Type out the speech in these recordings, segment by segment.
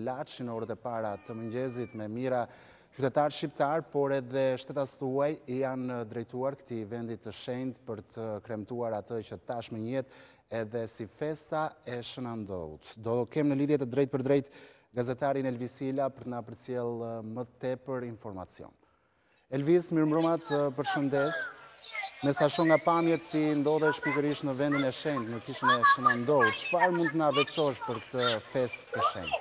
Laç në orët e para të mëngjesit me mira qytetarë shqiptar, por edhe shtetas tuaj janë drejtuar këtij vendi të shenjtë për të kremtuar atë që tashmë njihet edhe si festa e Shna Ndout. Do kem në lidhje të drejtë për drejtë gazetarin Elvis Ila për na përcjell më tepër informacion. Elvis, mirëmbrëma, të përshëndes. Me sa shoh nga pamjet ti ndodhesh pikërisht në vendin e shenjtë, në Kishën e Shna Ndout. Çfarë mund të na veçosh për këtë festë të shenjtë?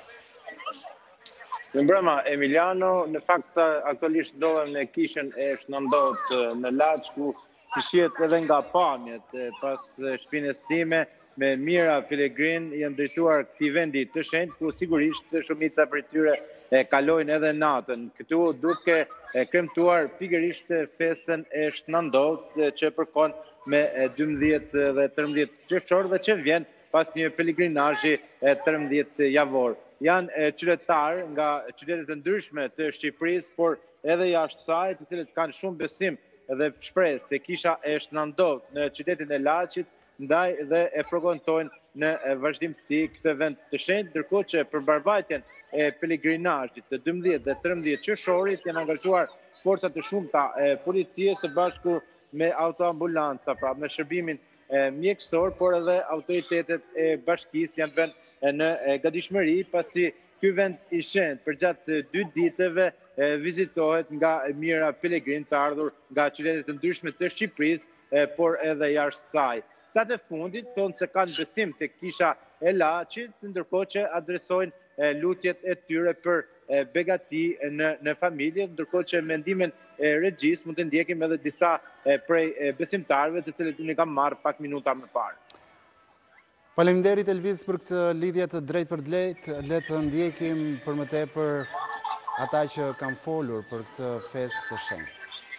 Mirëmbrëma, Emiliano, në fakt aktualisht ndodhem në Kishën e Shna Ndout në Laç, ku shihet edhe nga pamjet pas shpinës time me mira pelegrinë janë drejtuar këtij vendi të shenjtë, ku sigurisht shumica prej tyre kalojnë edhe natën. Këtu duke kremtuar pikërisht festën e Shna Ndout që përkojnë me 12 dhe 13 qershor dhe që vjen pas një pelegrinazhi 13 javor. Janë qytetarë nga qytetet e ndryshme të Shqipërisë, por edhe jashtë saj, të cilët kanë shumë besim dhe shpresë te kisha e Shna Ndout në qytetin e Laçit, ndaj dhe e frekuentojnë në vazhdimsi këtë vend të shenjtë, ndërkohë që për mbarbajtjen e pelegrinazhit të 12 dhe 13 qershorit janë angazhuar forca të shumta e policisë së bashku me autoambulanca, pra me shërbimin mjekësor, por edhe autoritetet e bashkisë janë vënë në gatishmëri, pasi ky vend i shenjtë përgjatë 2 ditëve vizitohet nga mira pelegrinë të ardhur nga qytetet të ndryshme të Shqipërisë, por edhe jashtë saj. Tatë e fundit thonë se kanë besim tek kisha e Laçit, ndërkohë që adresojnë lutjet e tyre për begati në familje, ndërkohë që mendimin e regjisë mund të ndjekim edhe disa prej besimtarëve, të cilët unë kam marrë pak minuta më parë. Faleminderit Elvis për këtë lidhje të drejtë për drejtë. Le të ndjekim për më tepër ata që kanë folur për këtë festë të shenjtë.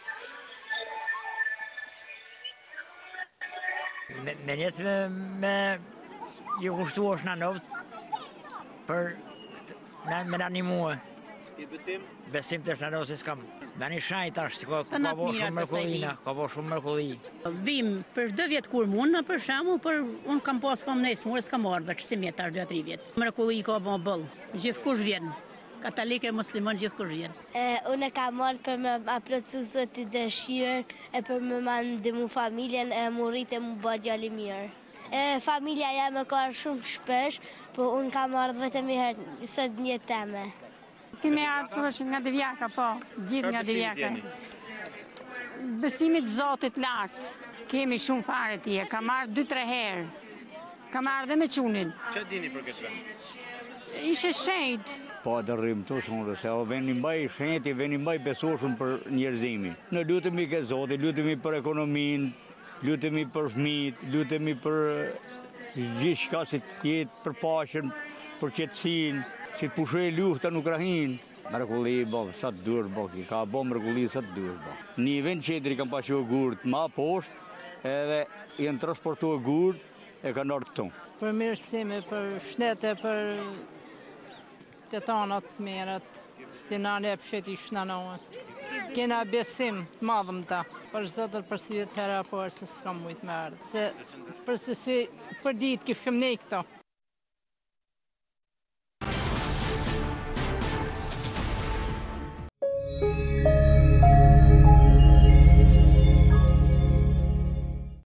Me jetë me ju kushtuar Shna Ndout për me në animue. Besim të Shna Ndout se s'kam. Me një shajt ashtë, ka bo shumë mërkulli. Vim për 2 vjetë kur mund, për shamu, për unë kam pas kam nesë, mure s'kam marrë veç si mjetë ashtë 2-3 vjetë. Mërkulli ka bo bëllë, gjithë kush vjenë. Katolike, muslimon, gjithë kush vjenë. Unë e kam marrë për me aplëcu zot i dëshirën, për me ndihmu familjen, mu rritë e mu bë gjali mirë. Familja jame ka shumë shpesh, po unë kam marrë vetëm i herë sot një teme. Si me arë nga devjaka, po, gjithë nga devjaka. Besimit Zotit lartë, kemi shumë fare tje, kam marrë 2-3 herë, kam marrë dhe me qunin. Që dini për këtë vend? Ishe shenjtë. Po dërrim të shumë, se o venim mbaj shenjtë, venim mbaj besoshëm për njerëzimin. Ne lutemi ke Zotit, lutemi për ekonominë, lutemi për fëmijët, lutemi për gjithë shka si tjetë, për paqen, për qetësinë, si të pushoj lufta në Ukrainë. Mrekulli, sa të dur, ka bo mrekulli sa të dur. Një vend qetëri kam pashu gurt ma poshtë, edhe jenë transportu gurt e ka nërë të tonë. Për mirësime, për shnete, për të tanat merët, si na ne psheti Shna Ndout. Kena besim të madhëm ta, për zotër për si vjetë hera, por se s'kam mujtë me ardhë. Se për ditë kishëm ne këto.